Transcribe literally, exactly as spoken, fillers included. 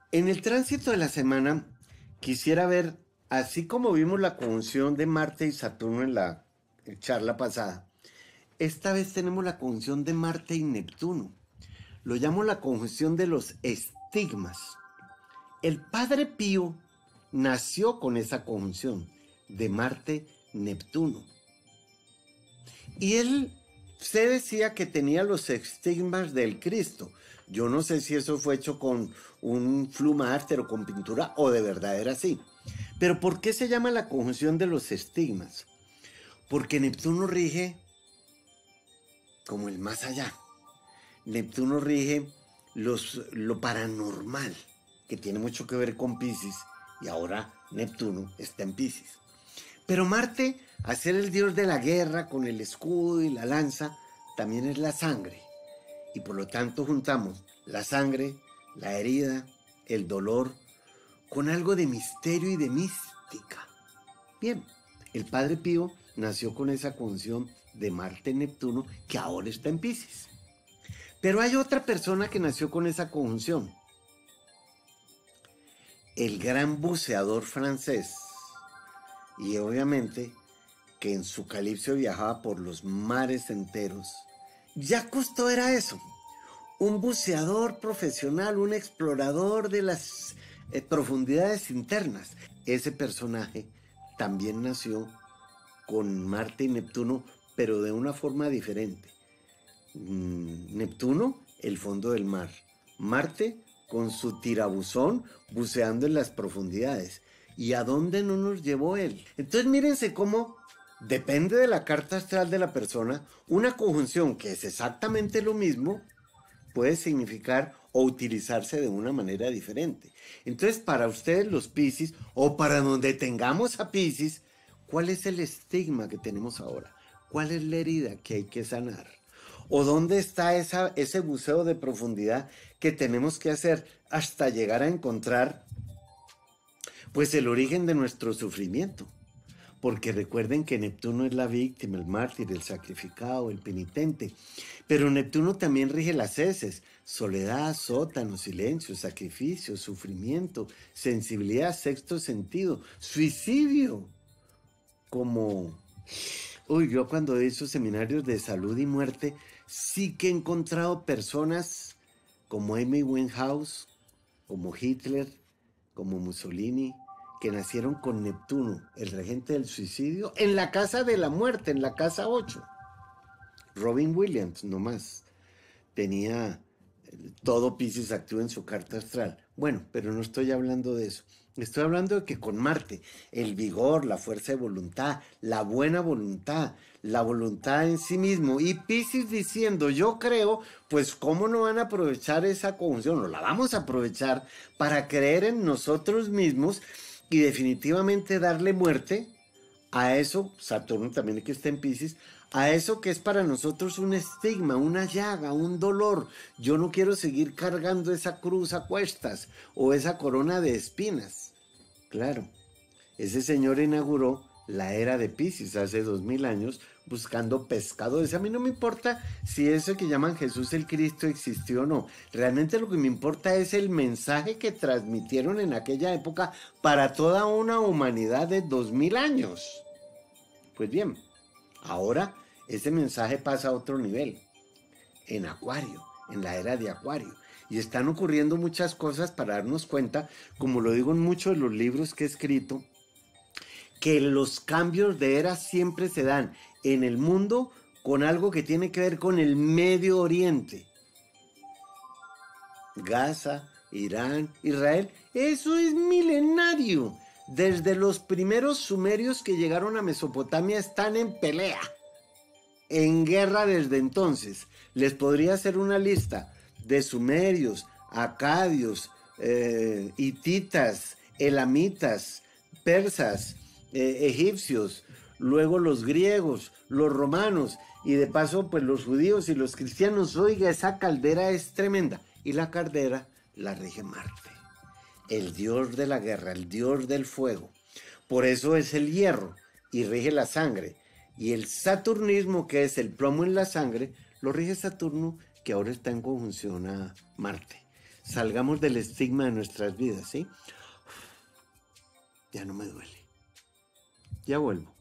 En el tránsito de la semana quisiera ver, así como vimos la conjunción de Marte y Saturno en la charla pasada, esta vez tenemos la conjunción de Marte y Neptuno. Lo llamo la conjunción de los estigmas. El Padre Pío nació con esa conjunción de Marte-Neptuno. Y él se decía que tenía los estigmas del Cristo. Yo no sé si eso fue hecho con un flumárter o con pintura o de verdad era así. Pero ¿por qué se llama la conjunción de los estigmas? Porque Neptuno rige como el más allá. Neptuno rige los, lo paranormal, que tiene mucho que ver con Piscis, y ahora Neptuno está en Piscis. Pero Marte, al ser el dios de la guerra con el escudo y la lanza, también es la sangre. Y por lo tanto juntamos la sangre, la herida, el dolor, con algo de misterio y de mística. Bien, el Padre Pío nació con esa conjunción de Marte-Neptuno que ahora está en Piscis. Pero hay otra persona que nació con esa conjunción. El gran buceador francés. Y obviamente que en su calipso viajaba por los mares enteros. Jacques Cousteau era eso. Un buceador profesional, un explorador de las eh, profundidades internas. Ese personaje también nació con Marte y Neptuno, pero de una forma diferente. Mm, Neptuno, el fondo del mar. Marte, con su tirabuzón, buceando en las profundidades. ¿Y a dónde no nos llevó él? Entonces mírense cómo depende de la carta astral de la persona, una conjunción que es exactamente lo mismo, puede significar o utilizarse de una manera diferente. Entonces, para ustedes los Piscis, o para donde tengamos a Piscis, ¿cuál es el estigma que tenemos ahora? ¿Cuál es la herida que hay que sanar? ¿O dónde está esa, ese buceo de profundidad que tenemos que hacer hasta llegar a encontrar, pues, el origen de nuestro sufrimiento? Porque recuerden que Neptuno es la víctima, el mártir, el sacrificado, el penitente. Pero Neptuno también rige las heces: soledad, sótano, silencio, sacrificio, sufrimiento, sensibilidad, sexto sentido, suicidio. Como, uy, yo cuando he hecho seminarios de salud y muerte, sí que he encontrado personas como Amy Winehouse, como Hitler, como Mussolini, que nacieron con Neptuno, el regente del suicidio, en la casa de la muerte, en la casa ocho. Robin Williams, nomás, tenía todo Piscis activo en su carta astral. Bueno, pero no estoy hablando de eso. Estoy hablando de que con Marte, el vigor, la fuerza de voluntad, la buena voluntad, la voluntad en sí mismo, y Piscis diciendo, yo creo, pues cómo no van a aprovechar esa conjunción, no la vamos a aprovechar para creer en nosotros mismos y definitivamente darle muerte a eso. Saturno también que está en Piscis, a eso que es para nosotros un estigma, una llaga, un dolor. Yo no quiero seguir cargando esa cruz a cuestas o esa corona de espinas. Claro, ese señor inauguró la era de Piscis hace dos mil años buscando pescadores. A mí no me importa si eso que llaman Jesús el Cristo existió o no. Realmente lo que me importa es el mensaje que transmitieron en aquella época para toda una humanidad de dos mil años. Pues bien, ahora ese mensaje pasa a otro nivel, en Acuario, en la era de Acuario. Y están ocurriendo muchas cosas para darnos cuenta, como lo digo en muchos de los libros que he escrito, que los cambios de era siempre se dan en el mundo con algo que tiene que ver con el Medio Oriente. Gaza, Irán, Israel, eso es milenario. Desde los primeros sumerios que llegaron a Mesopotamia están en pelea, en guerra desde entonces. Les podría hacer una lista de sumerios, acadios, eh, hititas, elamitas, persas, eh, egipcios, luego los griegos, los romanos y de paso pues los judíos y los cristianos. Oiga, esa caldera es tremenda. Y la caldera la rige Marte, el dios de la guerra, el dios del fuego. Por eso es el hierro y rige la sangre. Y el saturnismo, que es el plomo en la sangre, lo rige Saturno, que ahora está en conjunción a Marte. salgamos del estigma de nuestras vidas, ¿sí? Ya no me duele. Ya vuelvo.